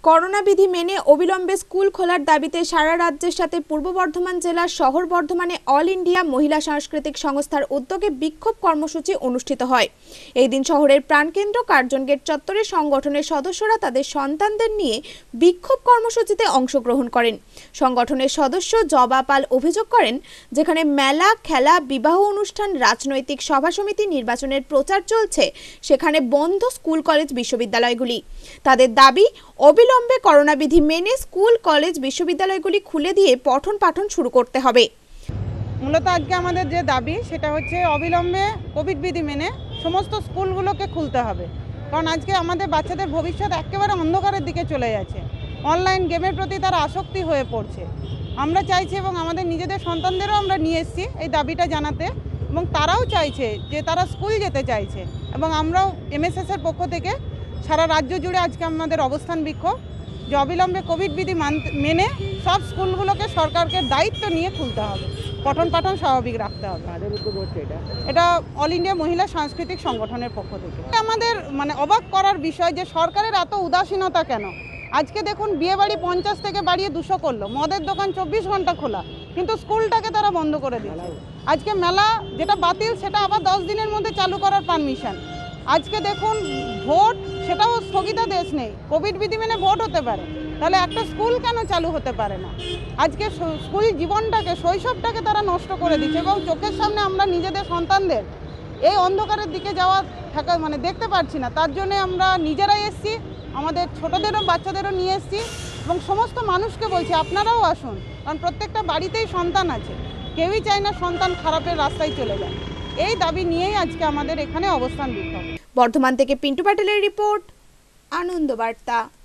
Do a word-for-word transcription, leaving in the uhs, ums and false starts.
Corona বিধি মেনে অবিলম্বে স্কুল খোলার দাবিতে সারা রাজ্যের সাথে পূর্ব বর্ধমান জেলার শহর বর্ধমানে অল ইন্ডিয়া মহিলা সাংস্কৃতিক সংস্থার উদ্যোগে বিক্ষোভ কর্মসূচি অনুষ্ঠিত হয়। এই দিন শহরের প্রাণকেন্দ্র কার্জন গেট চত্বরে সংগঠনের সদস্যরা তাদের সন্তানদের নিয়ে বিক্ষোভ কর্মসূচিতে অংশগ্রহণ করেন। সংগঠনের সদস্য জবা পাল অভিযোগ করেন, যেখানে মেলা, খেলা, বিবাহ অনুষ্ঠান, রাজনৈতিক সভা সমিতি নির্বাচনের প্রচার চলছে, সেখানে বন্ধ স্কুল কলেজ বিশ্ববিদ্যালয়গুলি। তাদের দাবি, অবিলম্বে করোনা বিধি মেনে স্কুল কলেজ বিশ্ববিদ্যালয়গুলি খুলে দিয়ে পঠন পাঠন শুরু করতে হবে। মূলত আজকে আমাদের যে দাবি সেটা হচ্ছে অবিলম্বে কোভিড বিধি মেনে সমস্ত স্কুলগুলোকে খুলতে হবে। কারণ আজকে আমাদের বাচ্চাদের ভবিষ্যৎ একেবারে অন্ধকারের দিকে চলে যাচ্ছে। অনলাইন গেমের প্রতি তারা আসক্তি হয়ে পড়ছে। আমরা চাইছি এবং আমাদের নিজেদের সন্তানদেরও আমরা নিয়ে এসেছি এই দাবিটা জানাতে, এবং তারাও চাইছে যে তারা স্কুল যেতে চাইছে। এবং আমরাও এমএসএসের পক্ষ থেকে সারা রাজ্য জুড়ে আজকে আমাদের অবস্থান বিক্ষোভ, যে অবিলম্বে কোভিড বিধি মেনে সব স্কুলগুলোকে সরকারকে দায়িত্ব নিয়ে খুলতে হবে, পঠন পাঠন স্বাভাবিক রাখতে হবে। এটা এটা অল ইন্ডিয়া মহিলা সাংস্কৃতিক সংগঠনের পক্ষ থেকে। আমাদের মানে অবাক করার বিষয় যে সরকারের এত উদাসীনতা কেন। আজকে দেখুন বিয়েবাড়ি পঞ্চাশ থেকে বাড়িয়ে দুশো করলো, মদের দোকান চব্বিশ ঘন্টা খোলা, কিন্তু স্কুলটাকে তারা বন্ধ করে দিচ্ছে। আজকে মেলা যেটা বাতিল সেটা আবার দশ দিনের মধ্যে চালু করার পারমিশন। আজকে দেখুন ভোট, সেটাও স্থগিতাদেশ নেই। কোভিড বিধি মেনে ভোট হতে পারে, তাহলে একটা স্কুল কেন চালু হতে পারে না? আজকে স্কুল জীবনটাকে, শৈশবটাকে তারা নষ্ট করে দিচ্ছে, এবং চোখের সামনে আমরা নিজেদের সন্তানদের এই অন্ধকারের দিকে যাওয়া থাকা মানে দেখতে পাচ্ছি না। তার জন্য আমরা নিজেরাই এসছি, আমাদের ছোটদেরও বাচ্চাদেরও নিয়ে এসছি, এবং সমস্ত মানুষকে বলছি আপনারাও আসুন, কারণ প্রত্যেকটা বাড়িতেই সন্তান আছে, কেউই চায় না সন্তান খারাপের রাস্তায় চলে যায়। এই দাবি নিয়েই আজকে আমাদের এখানে অবস্থান বিক্ষোভ। বর্ধমান থেকে পিন্টু প্যাটেলের রিপোর্ট, আনন্দ বার্তা।